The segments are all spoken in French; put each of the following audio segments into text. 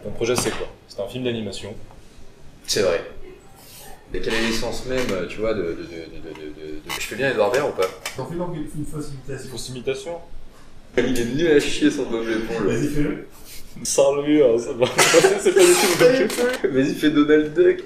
Ton projet c'est quoi? C'est un film d'animation. C'est vrai. Et quelle est l'essence même, tu vois, Je fais bien Edouard Baird ou pas? T'en fais donc une fausse imitation. Fausse imitation? Il est nul à chier son Bob l'éponge. Vas-y, fais-le. Sans lui, ça va passer, c'est pas du tout. Vas-y, fais Donald Duck.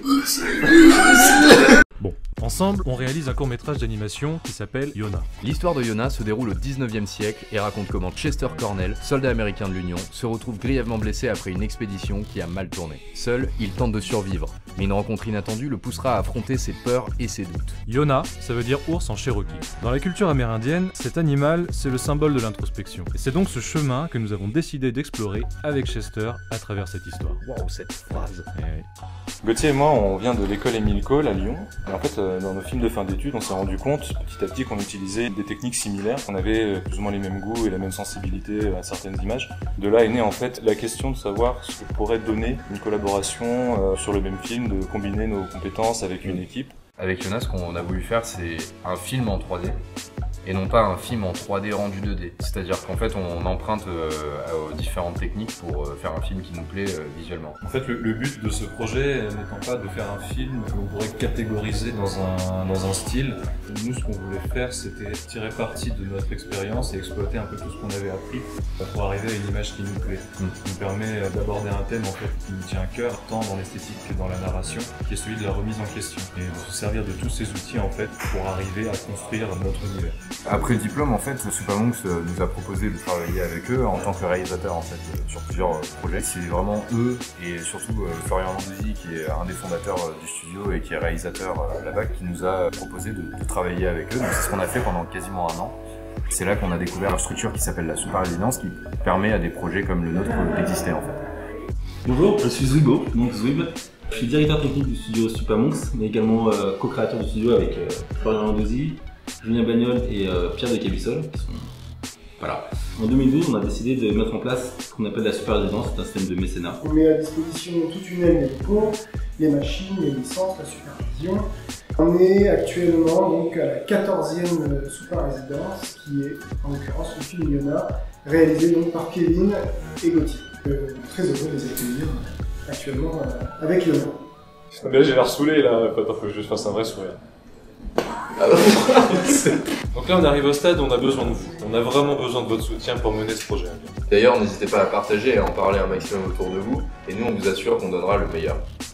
Bon, ensemble, on réalise un court-métrage d'animation qui s'appelle Yona. L'histoire de Yona se déroule au 19e siècle et raconte comment Chester Cornell, soldat américain de l'Union, se retrouve grièvement blessé après une expédition qui a mal tourné. Seul, il tente de survivre, mais une rencontre inattendue le poussera à affronter ses peurs et ses doutes. Yona, ça veut dire ours en cherokee. Dans la culture amérindienne, cet animal, c'est le symbole de l'introspection. Et c'est donc ce chemin que nous avons décidé d'explorer avec Chester à travers cette histoire. Waouh, cette phrase. Gauthier et moi, on vient de l'école Émile Cole à Lyon. Et en fait, dans nos films de fin d'études, on s'est rendu compte petit à petit qu'on utilisait des techniques similaires, qu'on avait plus ou moins les mêmes goûts et la même sensibilité à certaines images. De là est née en fait la question de savoir ce que pourrait donner une collaboration sur le même film, de combiner nos compétences avec une équipe. Avec Yona, ce qu'on a voulu faire, c'est un film en 3D. Et non pas un film en 3D rendu 2D. C'est-à-dire qu'en fait, on emprunte aux différentes techniques pour faire un film qui nous plaît visuellement. En fait, le but de ce projet n'étant pas de faire un film que l'on pourrait catégoriser dans un style. Nous, ce qu'on voulait faire, c'était tirer parti de notre expérience et exploiter un peu tout ce qu'on avait appris pour arriver à une image qui nous plaît. Qui nous permet d'aborder un thème en fait qui nous tient à cœur, tant dans l'esthétique que dans la narration, qui est celui de la remise en question. Et de se servir de tous ces outils en fait pour arriver à construire notre univers. Après le diplôme, en fait, Supermonks nous a proposé de travailler avec eux en tant que réalisateur en fait, sur plusieurs projets. C'est vraiment eux et surtout Florian Landouzy qui est un des fondateurs du studio et qui est réalisateur là-bas qui nous a proposé de travailler avec eux. Donc c'est ce qu'on a fait pendant quasiment un an. C'est là qu'on a découvert une structure qui s'appelle la Super Résidence qui permet à des projets comme le nôtre d'exister en fait. Bonjour, je suis Zwibo, donc Zwib. Je suis directeur technique du studio Supermonks, mais également co-créateur du studio avec Florian Landouzy, Julien Bagnol et Pierre de Cabissol. Voilà. En 2012, on a décidé de mettre en place ce qu'on appelle la Super Résidence, c'est un système de mécénat. On met à disposition toute une aile médicaux, les machines, les licences, la supervision. On est actuellement donc à la 14e Super Résidence, qui est en l'occurrence le film Yona, réalisé donc par Kevin et Gauthier. Très heureux de les accueillir actuellement avec Yona. Là, j'ai l'air saoulé là, attends, faut que je fasse un vrai sourire. Donc là on arrive au stade où on a besoin de vous. On a vraiment besoin de votre soutien pour mener ce projet. D'ailleurs, n'hésitez pas à partager et à en parler un maximum autour de vous, et nous on vous assure qu'on donnera le meilleur.